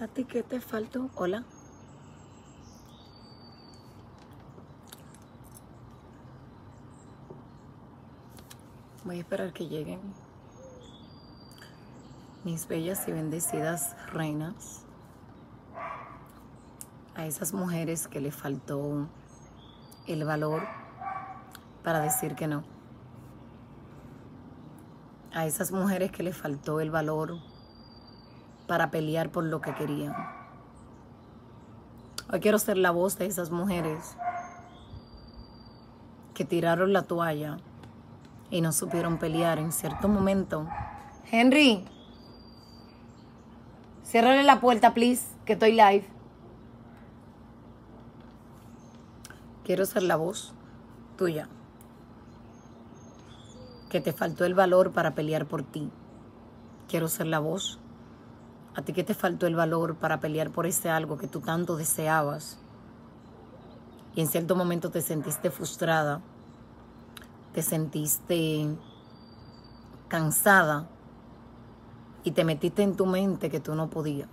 ¿A ti qué te faltó? Hola. Voy a esperar que lleguen mis bellas y bendecidas reinas. A esas mujeres que le faltó el valor para decir que no. A esas mujeres que le faltó el valor para pelear por lo que querían. Hoy quiero ser la voz de esas mujeres que tiraron la toalla y no supieron pelear en cierto momento. Henry, ciérrale la puerta, please, que estoy live. Quiero ser la voz tuya, que te faltó el valor para pelear por ti. Quiero ser la voz a ti que te faltó el valor para pelear por ese algo que tú tanto deseabas y en cierto momento te sentiste frustrada, te sentiste cansada y te metiste en tu mente que tú no podías.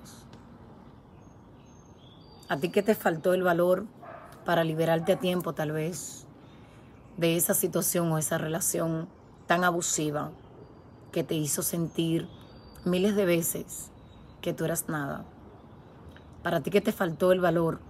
A ti que te faltó el valor para liberarte a tiempo tal vez de esa situación o esa relación tan abusiva que te hizo sentir miles de veces que tú eras nada. Para ti que te faltó el valor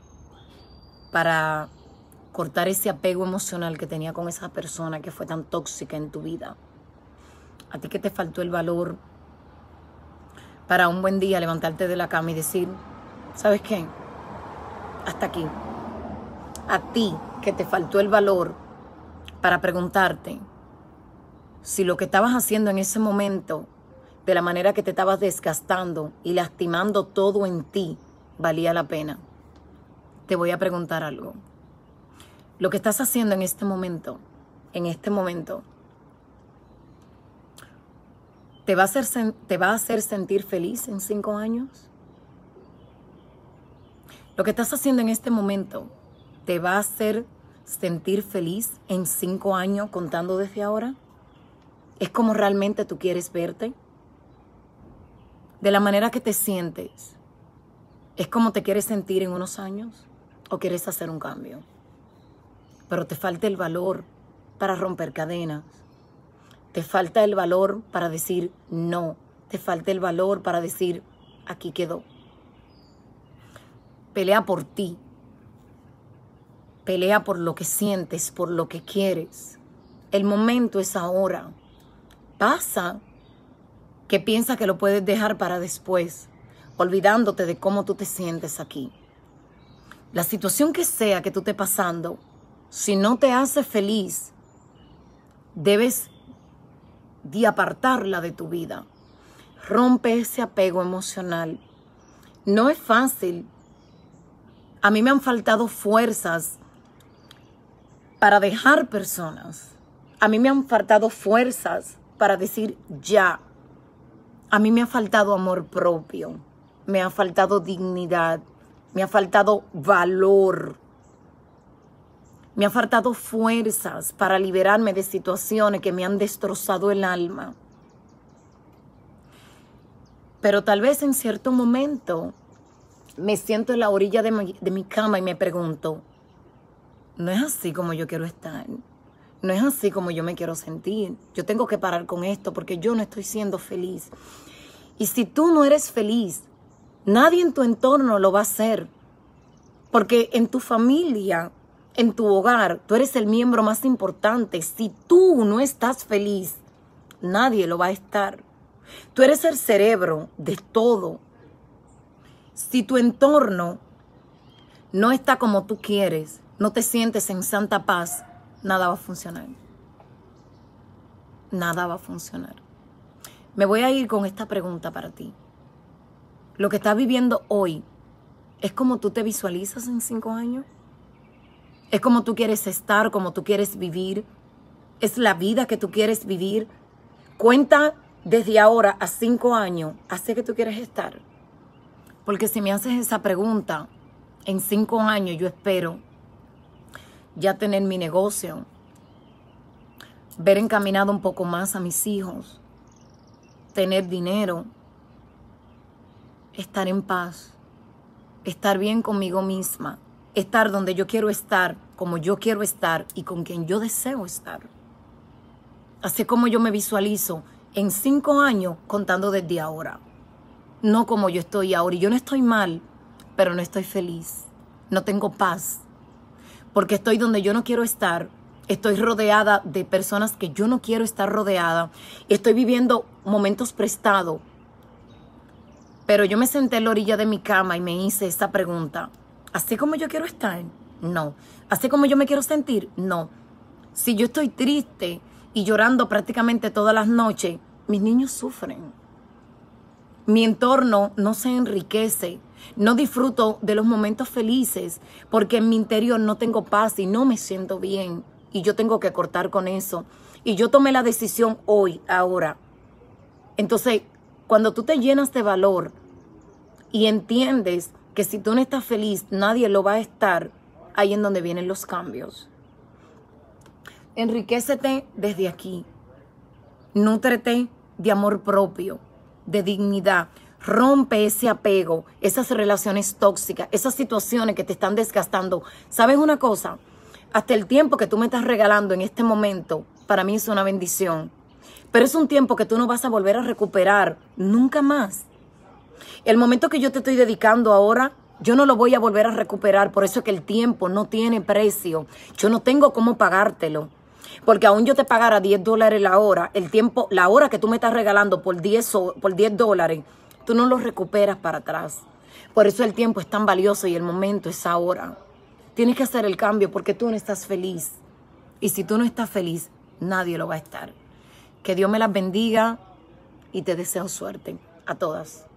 para cortar ese apego emocional que tenía con esa persona que fue tan tóxica en tu vida. A ti que te faltó el valor para un buen día levantarte de la cama y decir, ¿sabes qué? Hasta aquí. A ti que te faltó el valor para preguntarte si lo que estabas haciendo en ese momento, de la manera que te estabas desgastando y lastimando todo en ti, valía la pena. Te voy a preguntar algo. Lo que estás haciendo en este momento, ¿te va a hacer sentir feliz en 5 años? Lo que estás haciendo en este momento, ¿te va a hacer sentir feliz en 5 años contando desde ahora? ¿Es como realmente tú quieres verte? De la manera que te sientes, ¿es como te quieres sentir en unos años? ¿O quieres hacer un cambio? Pero te falta el valor para romper cadenas. Te falta el valor para decir no. Te falta el valor para decir aquí quedó. Pelea por ti. Pelea por lo que sientes, por lo que quieres. El momento es ahora. Pasa que piensa que lo puedes dejar para después, olvidándote de cómo tú te sientes aquí. La situación que sea que tú estés pasando, si no te hace feliz, debes de apartarla de tu vida. Rompe ese apego emocional. No es fácil. A mí me han faltado fuerzas para dejar personas. A mí me han faltado fuerzas para decir ya. A mí me ha faltado amor propio. Me ha faltado dignidad. Me ha faltado valor. Me ha faltado fuerzas para liberarme de situaciones que me han destrozado el alma. Pero tal vez en cierto momento me siento en la orilla de mi cama y me pregunto, no es así como yo quiero estar. No es así como yo me quiero sentir. Yo tengo que parar con esto porque yo no estoy siendo feliz. Y si tú no eres feliz, nadie en tu entorno lo va a hacer. Porque en tu familia, en tu hogar, tú eres el miembro más importante. Si tú no estás feliz, nadie lo va a estar. Tú eres el cerebro de todo. Si tu entorno no está como tú quieres, no te sientes en santa paz, nada va a funcionar. Nada va a funcionar. Me voy a ir con esta pregunta para ti. Lo que estás viviendo hoy, ¿es como tú te visualizas en 5 años? ¿Es como tú quieres estar, como tú quieres vivir? ¿Es la vida que tú quieres vivir? Cuenta desde ahora a 5 años, ¿hacia que tú quieres estar? Porque si me haces esa pregunta, en 5 años yo espero ya tener mi negocio, ver encaminado un poco más a mis hijos, tener dinero, estar en paz, estar bien conmigo misma, estar donde yo quiero estar, como yo quiero estar y con quien yo deseo estar. Así como yo me visualizo en 5 años contando desde ahora. No como yo estoy ahora. Y yo no estoy mal, pero no estoy feliz. No tengo paz. Porque estoy donde yo no quiero estar. Estoy rodeada de personas que yo no quiero estar rodeada. Estoy viviendo momentos prestados. Pero yo me senté en la orilla de mi cama y me hice esta pregunta. ¿Así como yo quiero estar? No. ¿Así como yo me quiero sentir? No. Si yo estoy triste y llorando prácticamente todas las noches, mis niños sufren. Mi entorno no se enriquece. No disfruto de los momentos felices porque en mi interior no tengo paz y no me siento bien. Y yo tengo que cortar con eso. Y yo tomé la decisión hoy, ahora. Entonces, cuando tú te llenas de valor y entiendes que si tú no estás feliz, nadie lo va a estar, ahí en donde vienen los cambios. Enriquécete desde aquí. Nútrete de amor propio, de dignidad. Rompe ese apego, esas relaciones tóxicas, esas situaciones que te están desgastando. ¿Sabes una cosa? Hasta el tiempo que tú me estás regalando en este momento, para mí es una bendición. Pero es un tiempo que tú no vas a volver a recuperar nunca más. El momento que yo te estoy dedicando ahora, yo no lo voy a volver a recuperar. Por eso es que el tiempo no tiene precio. Yo no tengo cómo pagártelo. Porque aún yo te pagara $10 la hora, el tiempo, la hora que tú me estás regalando por $10, tú no lo recuperas para atrás. Por eso el tiempo es tan valioso y el momento es ahora. Tienes que hacer el cambio porque tú no estás feliz. Y si tú no estás feliz, nadie lo va a estar. Que Dios me las bendiga y te deseo suerte a todas.